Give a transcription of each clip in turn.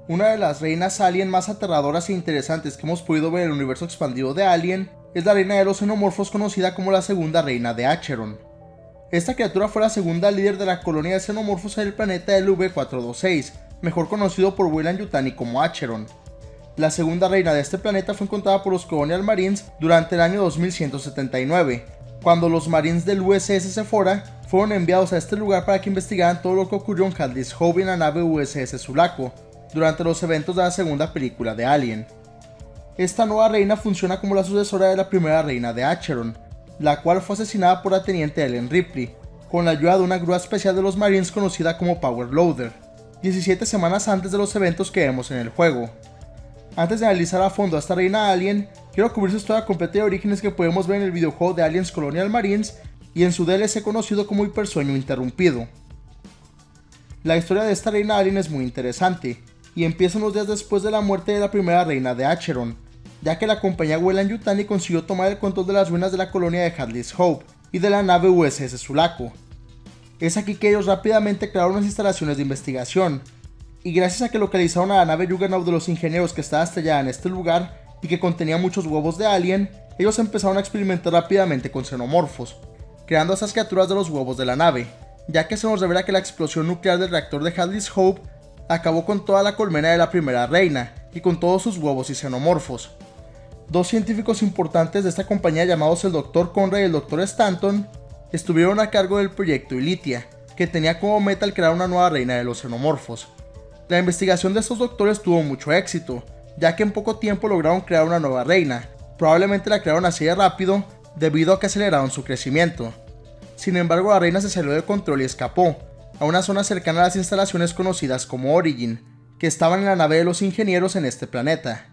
Una de las reinas alien más aterradoras e interesantes que hemos podido ver en el universo expandido de Alien es la reina de los xenomorfos conocida como la segunda reina de Acheron. Esta criatura fue la segunda líder de la colonia de xenomorfos en el planeta LV-426, mejor conocido por Weyland-Yutani como Acheron. La segunda reina de este planeta fue encontrada por los Colonial Marines durante el año 2179, cuando los Marines del USS Sephora fueron enviados a este lugar para que investigaran todo lo que ocurrió en Hadley's Hope en la nave USS Sulaco, durante los eventos de la segunda película de Alien. Esta nueva reina funciona como la sucesora de la primera reina de Acheron, la cual fue asesinada por la teniente Ellen Ripley, con la ayuda de una grúa especial de los Marines conocida como Power Loader, 17 semanas antes de los eventos que vemos en el juego. Antes de analizar a fondo a esta reina alien, quiero cubrir su historia completa de orígenes que podemos ver en el videojuego de Aliens Colonial Marines y en su DLC conocido como Hipersueño Interrumpido. La historia de esta reina alien es muy interesante, y empieza unos días después de la muerte de la primera reina de Acheron, ya que la compañía Weyland-Yutani consiguió tomar el control de las ruinas de la colonia de Hadley's Hope y de la nave USS Sulaco. Es aquí que ellos rápidamente crearon unas instalaciones de investigación, y gracias a que localizaron a la nave Juggernaut de los ingenieros que estaba estrellada en este lugar y que contenía muchos huevos de alien, ellos empezaron a experimentar rápidamente con xenomorfos, creando esas criaturas de los huevos de la nave, ya que se nos revela que la explosión nuclear del reactor de Hadley's Hope acabó con toda la colmena de la primera reina y con todos sus huevos y xenomorfos. Dos científicos importantes de esta compañía llamados el Dr. Conrad y el Dr. Stanton estuvieron a cargo del proyecto Ilitia, que tenía como meta el crear una nueva reina de los xenomorfos. La investigación de estos doctores tuvo mucho éxito, ya que en poco tiempo lograron crear una nueva reina. Probablemente la crearon así de rápido debido a que aceleraron su crecimiento. Sin embargo, la reina se salió de control y escapó a una zona cercana a las instalaciones conocidas como Origin, que estaban en la nave de los ingenieros en este planeta.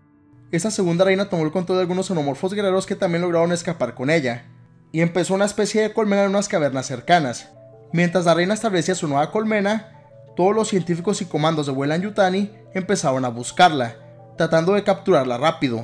Esta segunda reina tomó el control de algunos xenomorfos guerreros que también lograron escapar con ella, y empezó una especie de colmena en unas cavernas cercanas. Mientras la reina establecía su nueva colmena, todos los científicos y comandos de Weyland-Yutani empezaron a buscarla, tratando de capturarla rápido.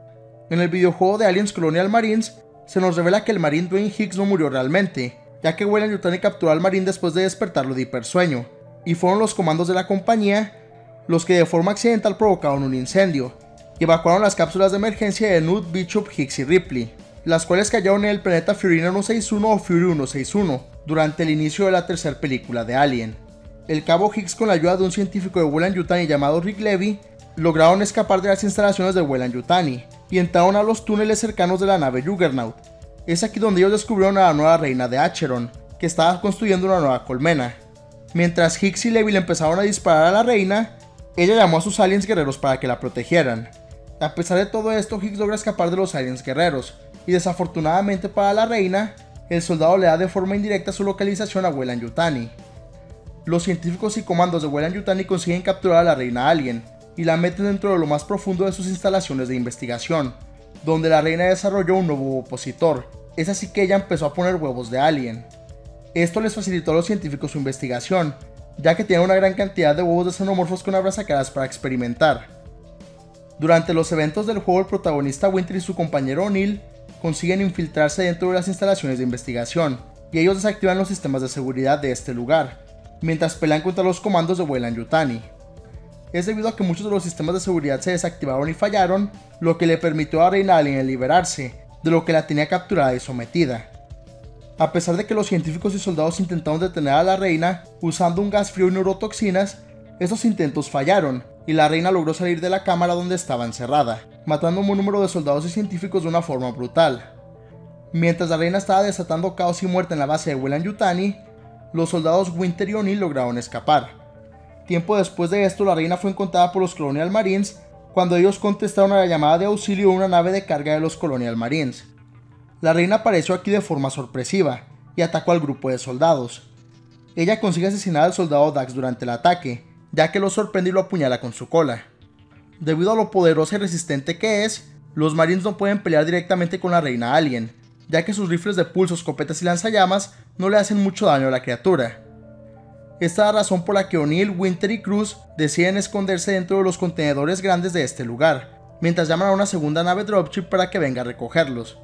En el videojuego de Aliens Colonial Marines, se nos revela que el Marine Dwayne Hicks no murió realmente, ya que Weyland-Yutani capturó al Marine después de despertarlo de hipersueño, y fueron los comandos de la compañía los que de forma accidental provocaron un incendio, y evacuaron las cápsulas de emergencia de Newt, Bishop, Hicks y Ripley, las cuales cayeron en el planeta Fiorina 161 o Fury 161, durante el inicio de la tercera película de Alien. El cabo Hicks, con la ayuda de un científico de Weyland-Yutani llamado Rick Levy, lograron escapar de las instalaciones de Weyland-Yutani y entraron a los túneles cercanos de la nave Juggernaut. Es aquí donde ellos descubrieron a la nueva reina de Acheron, que estaba construyendo una nueva colmena. Mientras Hicks y Levy le empezaron a disparar a la reina, ella llamó a sus aliens guerreros para que la protegieran. A pesar de todo esto, Hicks logra escapar de los aliens guerreros, y desafortunadamente para la reina, el soldado le da de forma indirecta su localización a Weyland-Yutani. Los científicos y comandos de Weyland-Yutani consiguen capturar a la reina alien, y la meten dentro de lo más profundo de sus instalaciones de investigación, donde la reina desarrolló un nuevo opositor. Es así que ella empezó a poner huevos de alien. Esto les facilitó a los científicos su investigación, ya que tienen una gran cantidad de huevos de xenomorfos con abrazacaras para experimentar. Durante los eventos del juego, el protagonista Winter y su compañero O'Neill consiguen infiltrarse dentro de las instalaciones de investigación, y ellos desactivan los sistemas de seguridad de este lugar, mientras pelean contra los comandos de Weyland-Yutani. Es debido a que muchos de los sistemas de seguridad se desactivaron y fallaron, lo que le permitió a Reina Alien liberarse de lo que la tenía capturada y sometida. A pesar de que los científicos y soldados intentaron detener a la reina usando un gas frío y neurotoxinas, estos intentos fallaron, y la reina logró salir de la cámara donde estaba encerrada, matando a un número de soldados y científicos de una forma brutal. Mientras la reina estaba desatando caos y muerte en la base de Weyland-Yutani, los soldados Winter y O'Neill lograron escapar. Tiempo después de esto, la reina fue encontrada por los Colonial Marines cuando ellos contestaron a la llamada de auxilio de una nave de carga de los Colonial Marines. La reina apareció aquí de forma sorpresiva y atacó al grupo de soldados. Ella consigue asesinar al soldado Dax durante el ataque, ya que lo sorprende y lo apuñala con su cola. Debido a lo poderosa y resistente que es, los Marines no pueden pelear directamente con la reina alien, ya que sus rifles de pulso, escopetas y lanzallamas no le hacen mucho daño a la criatura. Esta es la razón por la que O'Neill, Winter y Cruz deciden esconderse dentro de los contenedores grandes de este lugar, mientras llaman a una segunda nave Dropship para que venga a recogerlos.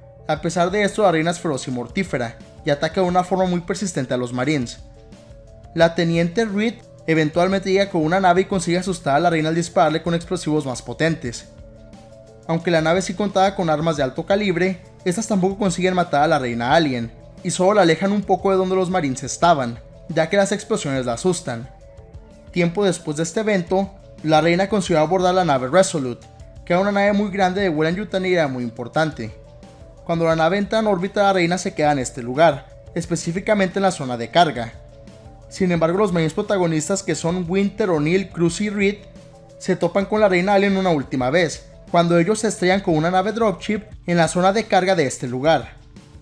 A pesar de esto, la reina es feroz y mortífera, y ataca de una forma muy persistente a los Marines. La teniente Reed Eventualmente llega con una nave y consigue asustar a la reina al dispararle con explosivos más potentes. Aunque la nave sí contaba con armas de alto calibre, estas tampoco consiguen matar a la reina alien, y solo la alejan un poco de donde los marines estaban, ya que las explosiones la asustan. Tiempo después de este evento, la reina consiguió abordar la nave Resolute, que era una nave muy grande de Weyland-Yutani y era muy importante. Cuando la nave entra en órbita, la reina se queda en este lugar, específicamente en la zona de carga. Sin embargo, los marines protagonistas, que son Winter, O'Neill, Cruz y Reed, se topan con la reina alien una última vez, cuando ellos se estrellan con una nave dropship en la zona de carga de este lugar.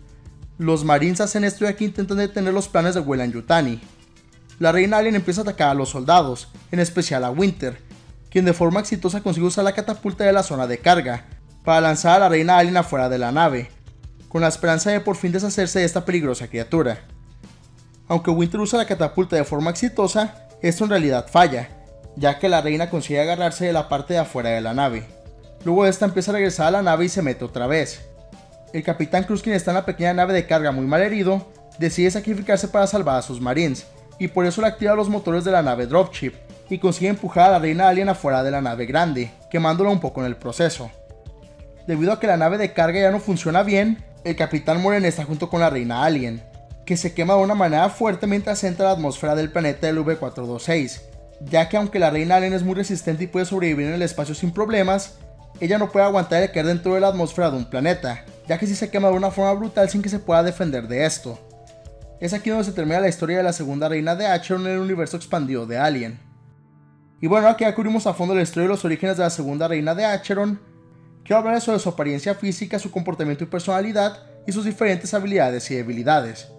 Los marines hacen esto ya que intentan detener los planes de Weyland-Yutani. La reina alien empieza a atacar a los soldados, en especial a Winter, quien de forma exitosa consigue usar la catapulta de la zona de carga para lanzar a la reina alien afuera de la nave, con la esperanza de por fin deshacerse de esta peligrosa criatura. Aunque Winter usa la catapulta de forma exitosa, esto en realidad falla, ya que la reina consigue agarrarse de la parte de afuera de la nave. Luego esta empieza a regresar a la nave y se mete otra vez. El capitán Cruz, quien está en la pequeña nave de carga muy mal herido, decide sacrificarse para salvar a sus marines, y por eso le activa los motores de la nave dropship, y consigue empujar a la reina alien afuera de la nave grande, quemándola un poco en el proceso. Debido a que la nave de carga ya no funciona bien, el capitán muere en esta junto con la reina alien, que se quema de una manera fuerte mientras entra a la atmósfera del planeta del V426, ya que aunque la reina alien es muy resistente y puede sobrevivir en el espacio sin problemas, ella no puede aguantar el caer dentro de la atmósfera de un planeta, ya que si se quema de una forma brutal sin que se pueda defender de esto. Es aquí donde se termina la historia de la segunda reina de Acheron en el universo expandido de Alien. Y bueno, aquí ya cubrimos a fondo la historia y los orígenes de la segunda reina de Acheron. Quiero hablar sobre su apariencia física, su comportamiento y personalidad, y sus diferentes habilidades y debilidades.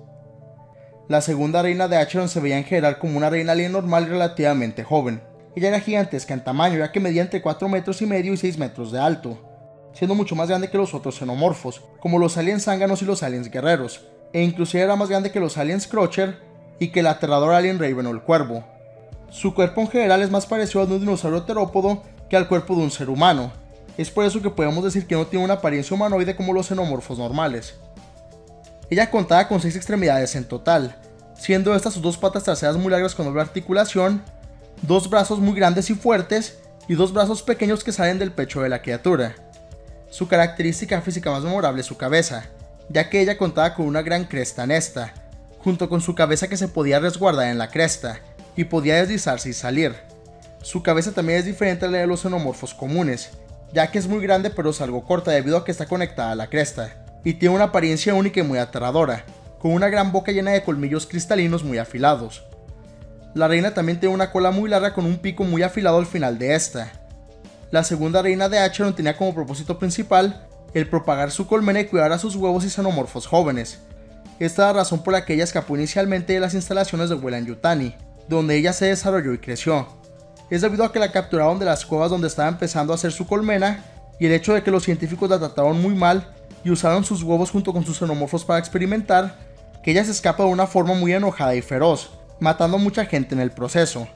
La segunda reina de Acheron se veía en general como una reina alien normal y relativamente joven. Ella era gigantesca en tamaño, ya que medía entre 4,5 metros y 6 metros de alto, siendo mucho más grande que los otros xenomorfos, como los aliens zánganos y los aliens guerreros, e inclusive era más grande que los aliens Crusher y que el aterrador alien Raven o el Cuervo. Su cuerpo en general es más parecido al de un dinosaurio terópodo que al cuerpo de un ser humano. Es por eso que podemos decir que no tiene una apariencia humanoide como los xenomorfos normales. Ella contaba con 6 extremidades en total, siendo estas sus 2 patas traseras muy largas con doble articulación, 2 brazos muy grandes y fuertes y 2 brazos pequeños que salen del pecho de la criatura. Su característica física más memorable es su cabeza, ya que ella contaba con una gran cresta en esta, junto con su cabeza que se podía resguardar en la cresta y podía deslizarse y salir. Su cabeza también es diferente a la de los xenomorfos comunes, ya que es muy grande pero es algo corta debido a que está conectada a la cresta, y tiene una apariencia única y muy aterradora, con una gran boca llena de colmillos cristalinos muy afilados. La reina también tiene una cola muy larga con un pico muy afilado al final de esta. La segunda reina de Acheron tenía como propósito principal el propagar su colmena y cuidar a sus huevos y xenomorfos jóvenes. Esta es la razón por la que ella escapó inicialmente de las instalaciones de Weyland-Yutani, donde ella se desarrolló y creció. Es debido a que la capturaron de las cuevas donde estaba empezando a hacer su colmena, y el hecho de que los científicos la trataron muy mal y usaron sus huevos junto con sus xenomorfos para experimentar, que ella se escapa de una forma muy enojada y feroz, matando a mucha gente en el proceso.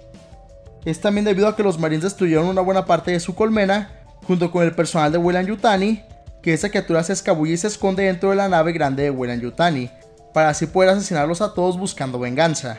Es también debido a que los marines destruyeron una buena parte de su colmena, junto con el personal de Weyland-Yutani, que esa criatura se escabulle y se esconde dentro de la nave grande de Weyland-Yutani, para así poder asesinarlos a todos buscando venganza.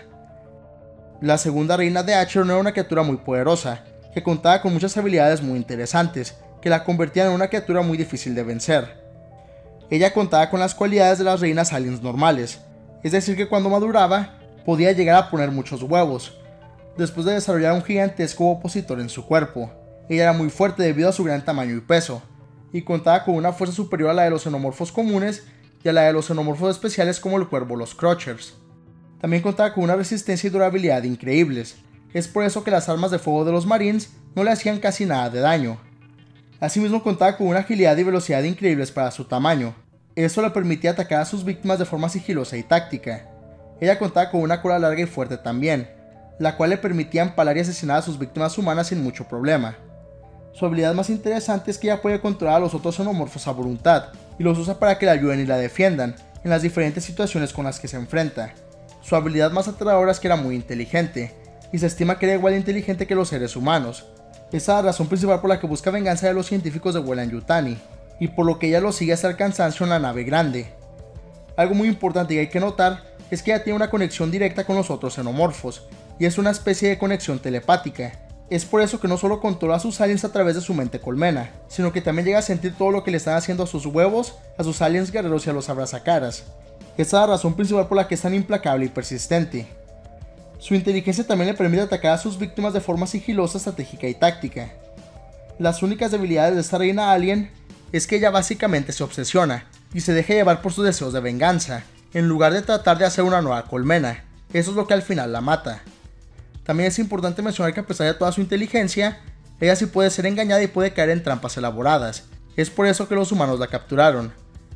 La segunda reina de Acheron era una criatura muy poderosa, que contaba con muchas habilidades muy interesantes, que la convertían en una criatura muy difícil de vencer. Ella contaba con las cualidades de las reinas aliens normales, es decir que cuando maduraba, podía llegar a poner muchos huevos, después de desarrollar un gigantesco opositor en su cuerpo. Ella era muy fuerte debido a su gran tamaño y peso, y contaba con una fuerza superior a la de los xenomorfos comunes y a la de los xenomorfos especiales como el Cuervo o los Crushers. También contaba con una resistencia y durabilidad increíbles, es por eso que las armas de fuego de los Marines no le hacían casi nada de daño. Asimismo contaba con una agilidad y velocidad increíbles para su tamaño, eso le permitía atacar a sus víctimas de forma sigilosa y táctica. Ella contaba con una cola larga y fuerte también, la cual le permitía empalar y asesinar a sus víctimas humanas sin mucho problema. Su habilidad más interesante es que ella puede controlar a los otros xenomorfos a voluntad, y los usa para que la ayuden y la defiendan en las diferentes situaciones con las que se enfrenta. Su habilidad más aterradora es que era muy inteligente, y se estima que era igual de inteligente que los seres humanos. Esa es la razón principal por la que busca venganza de los científicos de Weyland-Yutani, y por lo que ella los sigue hasta el cansancio en la nave grande. Algo muy importante que hay que notar es que ella tiene una conexión directa con los otros xenomorfos, y es una especie de conexión telepática. Es por eso que no solo controla a sus aliens a través de su mente colmena, sino que también llega a sentir todo lo que le están haciendo a sus huevos, a sus aliens guerreros y a los abrazacaras. Esta es la razón principal por la que es tan implacable y persistente. Su inteligencia también le permite atacar a sus víctimas de forma sigilosa, estratégica y táctica. Las únicas debilidades de esta reina alien es que ella básicamente se obsesiona y se deja llevar por sus deseos de venganza, en lugar de tratar de hacer una nueva colmena. Eso es lo que al final la mata. También es importante mencionar que a pesar de toda su inteligencia, ella sí puede ser engañada y puede caer en trampas elaboradas. Es por eso que los humanos la capturaron.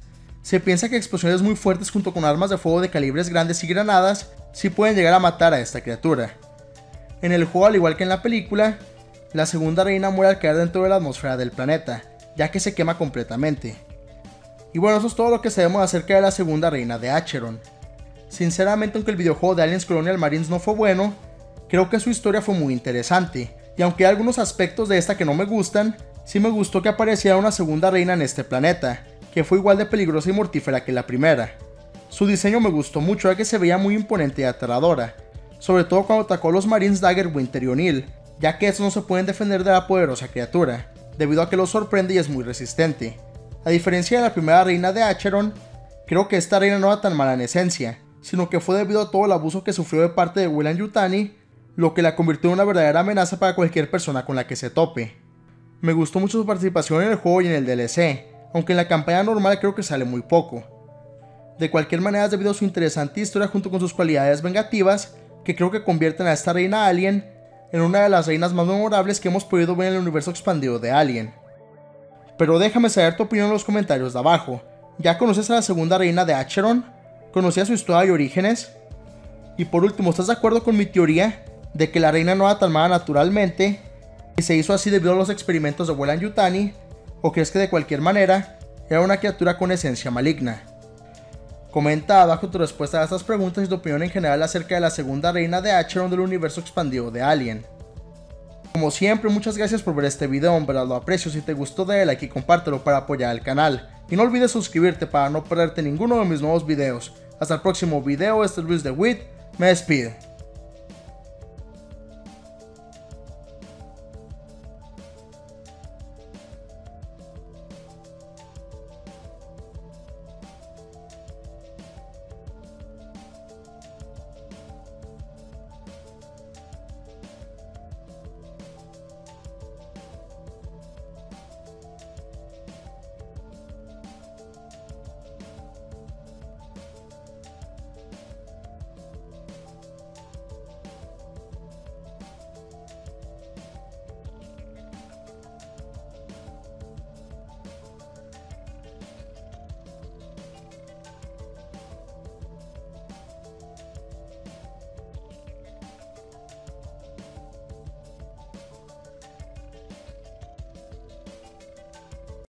Se piensa que explosiones muy fuertes junto con armas de fuego de calibres grandes y granadas sí pueden llegar a matar a esta criatura. En el juego, al igual que en la película, la segunda reina muere al caer dentro de la atmósfera del planeta, ya que se quema completamente. Y bueno, eso es todo lo que sabemos acerca de la segunda reina de Acheron. Sinceramente, aunque el videojuego de Aliens Colonial Marines no fue bueno, creo que su historia fue muy interesante, y aunque hay algunos aspectos de esta que no me gustan, sí me gustó que apareciera una segunda reina en este planeta, que fue igual de peligrosa y mortífera que la primera. Su diseño me gustó mucho ya que se veía muy imponente y aterradora, sobre todo cuando atacó a los Marines Dagger, Winter y O'Neill, ya que estos no se pueden defender de la poderosa criatura, debido a que los sorprende y es muy resistente. A diferencia de la primera reina de Acheron, creo que esta reina no era tan mala en esencia, sino que fue debido a todo el abuso que sufrió de parte de Weyland-Yutani, lo que la convirtió en una verdadera amenaza para cualquier persona con la que se tope. Me gustó mucho su participación en el juego y en el DLC, aunque en la campaña normal creo que sale muy poco. De cualquier manera es debido a su interesante historia junto con sus cualidades vengativas, que creo que convierten a esta reina alien en una de las reinas más memorables que hemos podido ver en el universo expandido de Alien. Pero déjame saber tu opinión en los comentarios de abajo. ¿Ya conoces a la segunda reina de Acheron? ¿Conocías su historia y orígenes? Y por último, ¿estás de acuerdo con mi teoría de que la reina no era tan mala naturalmente y se hizo así debido a los experimentos de Weyland-Yutani? ¿O crees que de cualquier manera era una criatura con esencia maligna? Comenta abajo tu respuesta a estas preguntas y tu opinión en general acerca de la segunda reina de Acheron del universo expandido de Alien. Como siempre, muchas gracias por ver este video, en verdad lo aprecio. Si te gustó, dale like y compártelo para apoyar al canal. Y no olvides suscribirte para no perderte ninguno de mis nuevos videos. Hasta el próximo video, este es Luis de Wit, me despido.